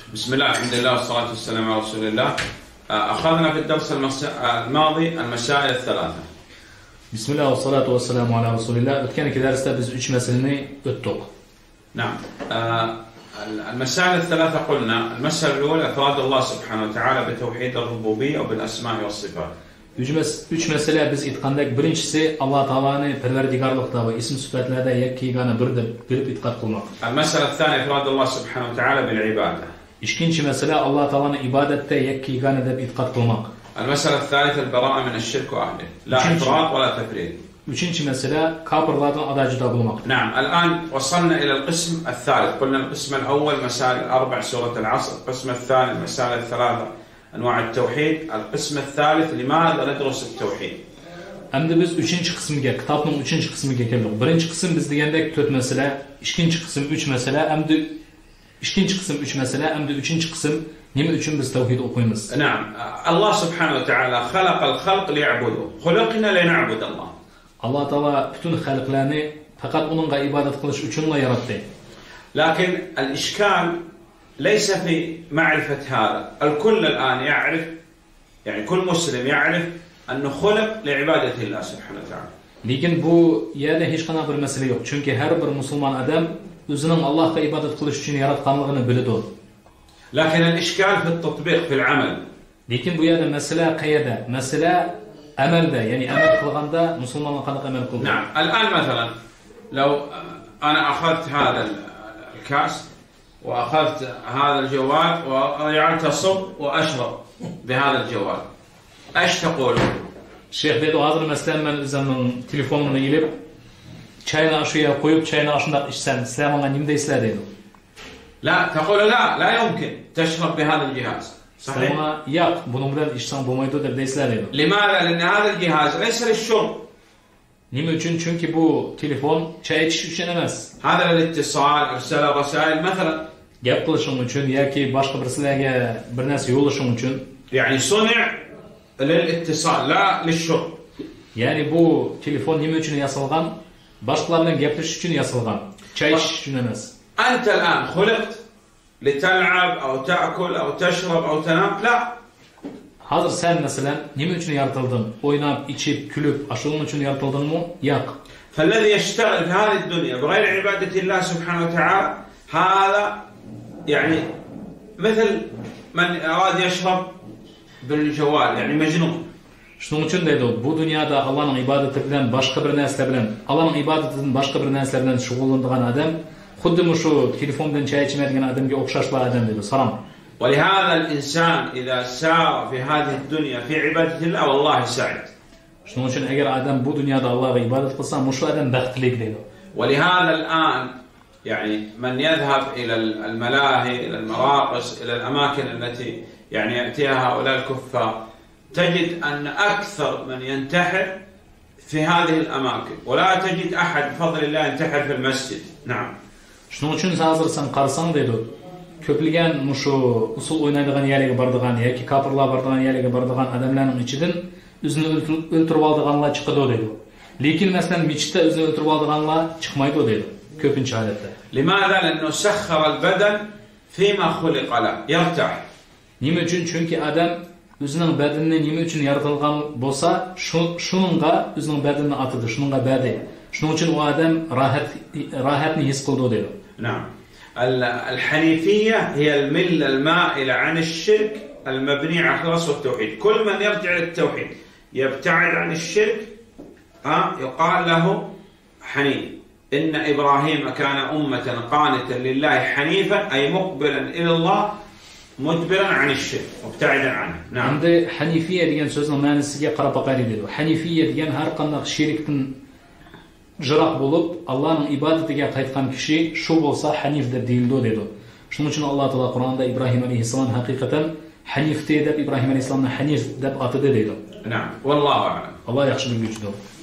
بسم الله الحمد لله والصلاة والسلام على رسول الله. أخذنا في الدرس الماضي المسائل الثلاثة. بسم الله والصلاة والسلام على رسول الله. كان كده درسنا biz 3 meseleyi öttük. نعم. المسائل الثلاثة قلنا المسألة الأولى إفراد الله سبحانه وتعالى بتوحيد الربوبية وبالأسماء والصفات. 3 mesele biz aytkandak birincisi Allah Taala'nı perverdigarlıkta ve isim sıfatlarda yakkigana bilip itiqad kılmak. المسألة الثانية إفراد الله سبحانه وتعالى بالعبادة. İkinci mesele Allah Taala'nı ibadette yakkigana deb itiqad kılmak. المسألة الثالثة البراءة من الشرك وأهله. لا إفراط ولا تفريط. Üçüncü mesele kafirlardan adacıda bulmak. نعم. الآن وصلنا إلى القسم الثالث. قلنا القسم الأول مسائل الأربع سورة العصر. القسم الثاني مسائل الثلاثة أنواع التوحيد. القسم الثالث لماذا ندرس التوحيد. Endi biz 3-cü kısmıga, kitabın 3-cü kısmıga keldik. Birinci kısım biz degandek 4 mesele, ikinci kısım 3 mesele, endi ikinci kısım 3 mesele, endi üçüncü kısım nima üçün biz tavhid okuymiz. نعم. الله سبحانه وتعالى خلق الخلق ليعبدوه. خلقنا لنعبد الله. Allah Taala bütün halklarını fakat onunla ibadet kılış üçünle yarattı. لكن الإشكال ليس في معرفة هذا. الكل الآن يعرف يعني كل مسلم يعرف أنه خلق لعبادة الله سبحانه وتعالى. Lekin bu yerde hiç qanday bir mesele yok. Çünkü her bir Müslüman adam özünün Allah'a ibadet kılış üçün yaratqanlığını biladi. لكن الإشكال في التطبيق في العمل. Lekin bu yerde mesele qayerda? Mesele amelde, yani amel kılganda Müslümanlar qanday amel kıldı. نعم. الآن مثلا لو أنا أخذت هذا الكاس وأخذت هذا الجوال وجعلت أصب وأشرب بهذا الجوال. إيش تقولون؟ Şeyh dedi hazır mesela ben özümün telefonunu ilip çayını aşağıya koyup çayını aşağıda içsem sizler bana nima deysizlar dedi. لا تقول لا يمكن تشرب بهذا الجهاز. صحيح. Ama yok bunu bilen içsem bulmaydı der deysizler dedi. لماذا؟ لأن هذا الجهاز ليس للشرب. Nima üçün? Çünkü bu telefon çay içiş için emas. هذا للاتصال إرسال رسائل مثلا. Gap qilishing uchun yoki boshqa birsilarga bir narsa yo'llashing uchun. يعني صنع للاتصال لا للشرب. Yani bu telefon nima uchun yasalgan? Boshqalar bilan gaplashish uchun yasalgan. Çay ichish uchun emas. أنت الآن خلقت لتلعب أو تأكل أو تشرب أو تنام. لا. Hazır sen mesela nima uchun yaratıldın? Oynab, içip, külüp, aşılığın için yaratıldın mı? Yok. فالذي يشتغل في هذه الدنيا بغير عبادة الله سبحانه وتعالى هذا يعني مثل من أراد يشرب بالجوال يعني مجنون. Şunun için dedi bu dünyada Allah'ın ibadeti bilen başka bir narsa bilen, Allah'ın ibadetinden başka bir narsa bilen şug'ullanadigan adam, xuddi şu telefondan çay içmaydigan adamga o'xshashli adam dedi. Salom. ولهذا الإنسان إذا سار في هذه الدنيا في عبادة الله والله سعيد. Şunun için eğer adam bu dünyada Allah'a ibadet kılsa, şu adam baxtli dedi. ولهذا الآن يعني من يذهب إلى الملاهي إلى المراقص إلى الأماكن التي يعني يأتيها هؤلاء الكفار تجد أن أكثر من ينتحر في هذه الأماكن ولا تجد أحد بفضل الله ينتحر في المسجد. نعم. Şunun için hazır sen qarasang dedi. Köpligen şu usul oynaydigan yerlere bardigan yoki kafirlar bardigan yerlere bardigan adamlarning ichidan o'zini o'ltirib oldiganlar chiqadi dedi. Lekin masalan mechitda o'zini o'ltirib oldiganlar chiqmaydi dedi. Ko'pincha holatda. لماذا؟ لأنه سخر البدن فيما خلق له يرتاح. Nima uchun? Chunki adam o'zining badanini nima uchun yaratilgan bo'lsa, shuningga o'zining badanini atadi, shuningga badi. Shuning uchun u adam rohatni his qildi dedi. نعم. الحنيفية هي الملة المائلة عن الشرك المبنية على الإخلاص والتوحيد. كل من يرجع للتوحيد يبتعد عن الشرك يقال له حنيف. إن إبراهيم كان أمة قانتا لله حنيفا أي مقبلا إلى الله مدبرا عن الشرك مبتعدا عنه. نعم. Endi Hanifiye degan so'zning ma'nosiga qarab boqaylik dedi. Hanifiye degan har qanday shirkdan jiroq bo'lib, Allohning ibodatiga qaytgan kishi shu bo'lsa Hanif deb deyildi dedi. Shuning uchun Alloh taolo Qur'onda Ibrohim alayhisalom haqiqatan Hanif deb Ibrohim alayhisalomni Hanif deb atadi dedi. نعم. والله أعلم. Alloh yaxshi bilguchidir.